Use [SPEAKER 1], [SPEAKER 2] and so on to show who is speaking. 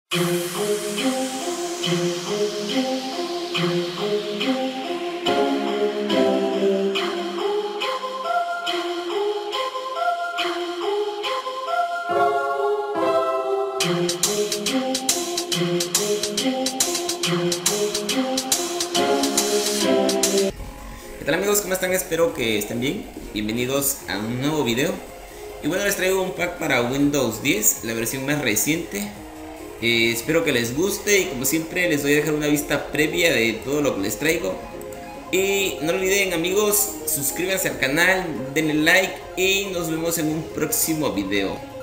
[SPEAKER 1] ¿Qué tal amigos? ¿Cómo están? Espero que estén bien. Bienvenidos a un nuevo video. Y bueno, les traigo un pack para Windows 10, la versión más reciente. Espero que les guste y como siempre les voy a dejar una vista previa de todo lo que les traigo. Y no olviden amigos, suscríbanse al canal, denle like y nos vemos en un próximo video.